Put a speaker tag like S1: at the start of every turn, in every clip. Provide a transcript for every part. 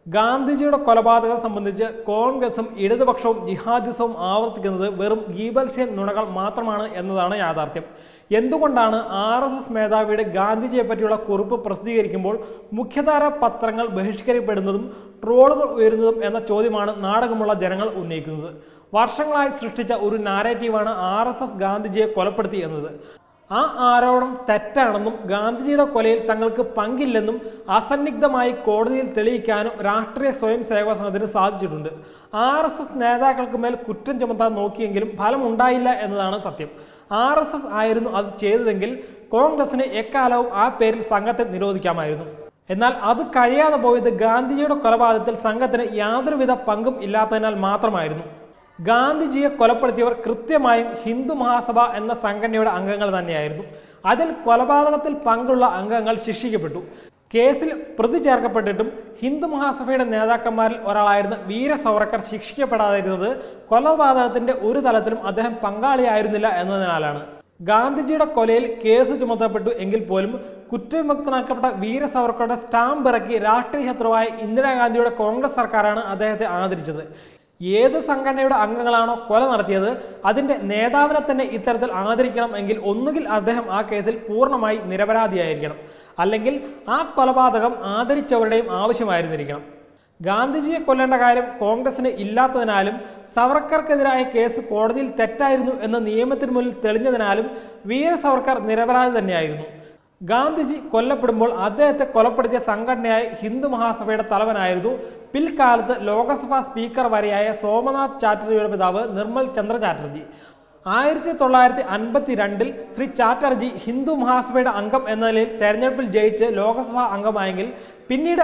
S1: ഗാന്ധിജിയുടെ കൊലപാതകം സംബന്ധിച്ച് കോൺഗ്രസും ഇടതുപക്ഷവും ജിഹാദിസവും ആവർത്തിക്കുന്നത് വെറും ഗീബൽസ്യൻ നുണകൾ മാത്രമാണ് എന്നതാണ് യാഥാർത്ഥ്യം. എന്തുകൊണ്ടാണ് RSS മേധാവിയുടെ ഗാന്ധിജിയെ പറ്റിയുള്ള കുറിപ്പ് പ്രസിദ്ധീകരിക്കുമ്പോൾ മുഖ്യധാര പത്രങ്ങൾ ബഹിഷ്കരിക്കപ്പെടുന്നതും ട്രോളുകൾ ഉയരുന്നതും എന്ന ചോദ്യമാണ് നാടകമുള്ള ജനങ്ങൾ ഉന്നയിക്കുന്നത്. വർഷങ്ങളായി സൃഷ്ടിച്ച ഒരു നാരേറ്റീവാണ് RSS ഗാന്ധിജിയെ കൊലപ്പെടുത്തി എന്നത്. ആ ആരോപണം തെറ്റാണെന്നും ഗാന്ധിജിയുടെ കൊലയിൽ തങ്ങൾക്ക് പങ്കില്ലെന്നും അസന്നിഗ്ധമായി കോടതിയിൽ തെളിയിക്കാനും രാഷ്ട്രീയ സ്വയം സേവക സംഘത്തിന് സാധിച്ചിട്ടുണ്ട്. RSS നേതാക്കൾക്ക് മേൽ കുറ്റം ചുമത്താൻ നോക്കിയെങ്കിലും ഫലമുണ്ടായില്ല എന്നതാണ് സത്യം. RSS ആയിരുന്നു അത് ചെയ്തതെങ്കിൽ കോൺഗ്രസിന് എക്കാലവും ആ പേരിൽ സംഘത്തെ നിരോധിക്കാമായിരുന്നു. എന്നാൽ അത് കഴിയാതെ പോയത് ഗാന്ധിജിയുടെ കൊലപാതകത്തിൽ സംഘത്തിന് യാതൊരുവിധ പങ്കും ഇല്ലാത്തതിനാൽ മാത്രമായിരുന്നു. ഗാന്ധിജിയെ കൊലപ്പെടുത്തിയവർ കൃത്യമായും ഹിന്ദു മഹാസഭ എന്ന സംഘടനയുടെ അംഗങ്ങൾ തന്നെയായിരുന്നു. അതിൽ കൊലപാതകത്തിൽ പങ്കുള്ള അംഗങ്ങൾ ശിക്ഷിക്കപ്പെട്ടു. കേസിൽ പ്രതി ചേർക്കപ്പെട്ടിട്ടും ഹിന്ദു മഹാസഭയുടെ നേതാക്കന്മാരിൽ ഒരാളായിരുന്ന വീര സവർക്കർ ശിക്ഷിക്കപ്പെടാതിരുന്നത് കൊലപാതകത്തിന്റെ ഒരു തലത്തിലും അദ്ദേഹം പങ്കാളിയായിരുന്നില്ല എന്നതിനാലാണ്. ഗാന്ധിജിയുടെ കൊലയിൽ കേസ് ചുമത്തപ്പെട്ടു എങ്കിൽ പോലും കുറ്റവിമുക്തനാക്കപ്പെട്ട വീര സവർക്കറുടെ സ്റ്റാമ്പ് ഇറക്കി രാഷ്ട്രീയ ശത്രുവായ ഇന്ദിരാഗാന്ധിയുടെ കോൺഗ്രസ് സർക്കാരാണ് അദ്ദേഹത്തെ ആദരിച്ചത്. ഏത് സംഘടനയുടെ അംഗങ്ങളാണോ കൊല നടത്തിയത് അതിൻ്റെ നേതാവിനെ തന്നെ ഇത്തരത്തിൽ ആദരിക്കണം എങ്കിൽ ഒന്നുകിൽ അദ്ദേഹം ആ കേസിൽ പൂർണ്ണമായി നിരപരാധിയായിരിക്കണം, അല്ലെങ്കിൽ ആ കൊലപാതകം ആദരിച്ചവരുടെയും ആവശ്യമായിരുന്നിരിക്കണം. ഗാന്ധിജിയെ കൊല്ലേണ്ട കാര്യം കോൺഗ്രസിന് ഇല്ലാത്തതിനാലും സവർക്കർക്കെതിരായ കേസ് കോടതിയിൽ തെറ്റായിരുന്നു എന്ന് നിയമത്തിന് മുന്നിൽ തെളിഞ്ഞതിനാലും വീര സവർക്കർ നിരപരാധി തന്നെയായിരുന്നു. ഗാന്ധിജി കൊല്ലപ്പെടുമ്പോൾ അദ്ദേഹത്തെ കൊലപ്പെടുത്തിയ സംഘടനയായ ഹിന്ദു മഹാസഭയുടെ തലവനായിരുന്നു പിൽക്കാലത്ത് ലോകസഭാ സ്പീക്കർ വരെയായ സോമനാഥ് ചാറ്റർജിയുടെ പിതാവ് നിർമ്മൽ ചന്ദ്ര ചാറ്റർജി. 1952 ശ്രീ ചാറ്റർജി ഹിന്ദു മഹാസഭയുടെ അംഗം എന്ന നിലയിൽ തെരഞ്ഞെടുപ്പിൽ ജയിച്ച് ലോകസഭാ അംഗമായെങ്കിൽ പിന്നീട്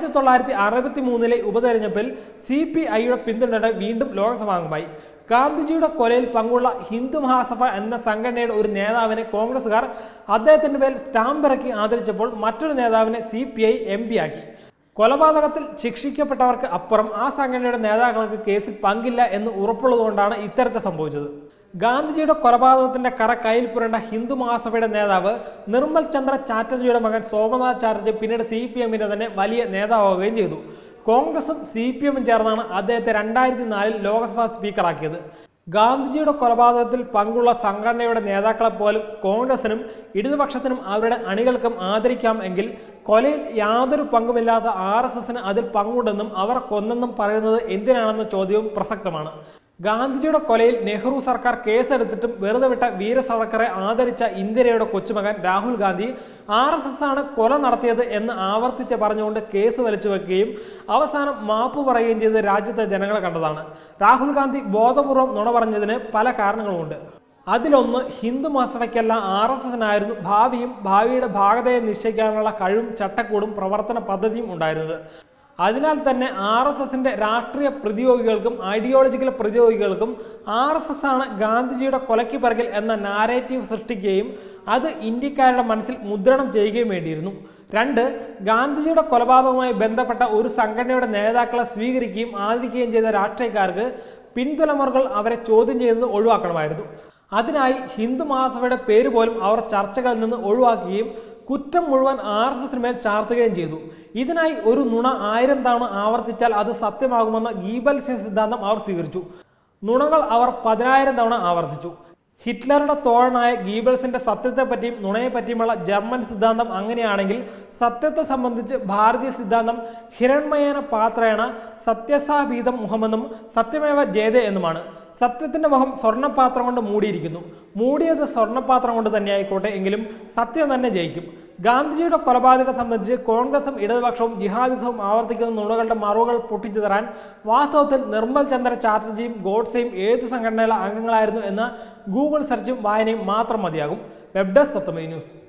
S1: 1963 ഉപതെരഞ്ഞെടുപ്പിൽ CPIയുടെ പിന്തുണയോടെ വീണ്ടും ലോക്സഭാ അംഗമായി. ഗാന്ധിജിയുടെ കൊലയിൽ പങ്കുള്ള ഹിന്ദു മഹാസഭ എന്ന സംഘടനയുടെ ഒരു നേതാവിനെ കോൺഗ്രസുകാർ അദ്ദേഹത്തിൻ്റെ പേരിൽ സ്റ്റാമ്പ് ഇറക്കി ആദരിച്ചപ്പോൾ മറ്റൊരു നേതാവിനെ CPI MP ആക്കി. കൊലപാതകത്തിൽ ശിക്ഷിക്കപ്പെട്ടവർക്ക് അപ്പുറം ആ സംഘടനയുടെ നേതാക്കൾക്ക് കേസിൽ പങ്കില്ല എന്ന് ഉറപ്പുള്ളതുകൊണ്ടാണ് ഇത്തരത്തിൽ സംഭവിച്ചത്. ഗാന്ധിജിയുടെ കൊലപാതകത്തിന്റെ കറ കയ്യിൽ പുരണ്ട ഹിന്ദു മഹാസഭയുടെ നേതാവ് നിർമ്മൽ ചന്ദ്ര ചാറ്റർജിയുടെ മകൻ സോമനാഥ് ചാറ്റർജി പിന്നീട് CPMന്റെ തന്നെ വലിയ നേതാവുകയും ചെയ്തു. കോൺഗ്രസും CPMും ചേർന്നാണ് അദ്ദേഹത്തെ 2004 ലോക്സഭാ സ്പീക്കറാക്കിയത്. ഗാന്ധിജിയുടെ കൊലപാതകത്തിൽ പങ്കുള്ള സംഘടനയുടെ നേതാക്കളെ പോലും കോൺഗ്രസിനും ഇടതുപക്ഷത്തിനും അവരുടെ അണികൾക്കും ആദരിക്കാം എങ്കിൽ കൊലയിൽ യാതൊരു പങ്കുമില്ലാത്ത RSSന് അതിൽ പങ്കുണ്ടെന്നും അവർ കൊന്നെന്നും പറയുന്നത് എന്തിനാണെന്ന ചോദ്യവും പ്രസക്തമാണ്. ഗാന്ധിജിയുടെ കൊലയിൽ നെഹ്റു സർക്കാർ കേസെടുത്തിട്ടും വെറുതെ വിട്ട വീര സവർക്കറെ ആദരിച്ച ഇന്ദിരയുടെ കൊച്ചുമകൻ രാഹുൽ ഗാന്ധി RSS ആണ് കൊല നടത്തിയത് എന്ന് ആവർത്തിച്ച് പറഞ്ഞുകൊണ്ട് കേസ് വലിച്ചു വെക്കുകയും അവസാനം മാപ്പ് പറയുകയും ചെയ്ത് രാജ്യത്തെ ജനങ്ങളെ കണ്ടതാണ്. രാഹുൽ ഗാന്ധി ബോധപൂർവം നുണ പറഞ്ഞതിന് പല കാരണങ്ങളുമുണ്ട്. അതിലൊന്ന് ഹിന്ദു മഹാസഭയ്ക്കല്ല RSSനായിരുന്നു ഭാവിയുടെ ഭാഗതയെ നിശ്ചയിക്കാനുള്ള കഴിവും ചട്ടക്കൂടും പ്രവർത്തന പദ്ധതിയും ഉണ്ടായിരുന്നത്. അതിനാൽ തന്നെ RSSന്റെ രാഷ്ട്രീയ പ്രതിയോഗികൾക്കും ഐഡിയോളജിക്കൽ പ്രതിയോഗികൾക്കും RSS ആണ് ഗാന്ധിജിയുടെ കൊലയ്ക്ക് പിറകിൽ എന്ന നാരേറ്റീവ് സൃഷ്ടിക്കുകയും അത് ഇന്ത്യക്കാരുടെ മനസ്സിൽ മുദ്രണം ചെയ്യുകയും വേണ്ടിയിരുന്നു. 2. ഗാന്ധിജിയുടെ കൊലപാതകവുമായി ബന്ധപ്പെട്ട ഒരു സംഘടനയുടെ നേതാക്കളെ സ്വീകരിക്കുകയും ആദരിക്കുകയും ചെയ്ത രാഷ്ട്രീയക്കാർക്ക് പിൻതലമുറകൾ അവരെ ചോദ്യം ചെയ്യുന്നത് ഒഴിവാക്കണമായിരുന്നു. അതിനായി ഹിന്ദു മഹാസഭയുടെ പേര് പോലും അവർ ചർച്ചകളിൽ നിന്ന് ഒഴിവാക്കുകയും കുറ്റം മുഴുവൻ RSSന് മേൽ ചാർത്തുകയും ചെയ്തു. ഇതിനായി ഒരു നുണ 1000 തവണ ആവർത്തിച്ചാൽ അത് സത്യമാകുമെന്ന ഗീബൽസ്യൻ സിദ്ധാന്തം അവർ സ്വീകരിച്ചു. നുണകൾ അവർ 10,000 തവണ ആവർത്തിച്ചു. ഹിറ്റ്ലറുടെ തോഴനായ ഗീബൽസിന്റെ സത്യത്തെപ്പറ്റിയും നുണയെപ്പറ്റിയുമുള്ള ജർമ്മൻ സിദ്ധാന്തം അങ്ങനെയാണെങ്കിൽ സത്യത്തെ സംബന്ധിച്ച് ഭാരതീയ സിദ്ധാന്തം ഹിരൺമയേന പാത്രേണ സത്യസാഭീതം മുഹമെന്നും സത്യമേവ ജയതേ എന്നുമാണ്. സത്യത്തിന്റെ മുഖം സ്വർണ്ണപാത്രം കൊണ്ട് മൂടിയിരിക്കുന്നു. മൂടിയത് സ്വർണ്ണപാത്രം കൊണ്ട് തന്നെ ആയിക്കോട്ടെ, എങ്കിലും സത്യം തന്നെ ജയിക്കും. ഗാന്ധിജിയുടെ കൊലപാതകം സംബന്ധിച്ച് കോൺഗ്രസും ഇടതുപക്ഷവും ജിഹാദിസവും ആവർത്തിക്കുന്ന നുണകളുടെ മറുകൾ പൊട്ടിച്ചു തരാൻ വാസ്തവത്തിൽ നിർമ്മൽ ചന്ദ്ര ചാറ്റർജിയും ഗോഡ്സെയും ഏത് സംഘടനയിലെ അംഗങ്ങളായിരുന്നു എന്ന ഗൂഗിൾ സെർച്ചും വായനയും മാത്രം മതിയാകും. വെബ് ഡെസ്ക് തത്വമൈ ന്യൂസ്.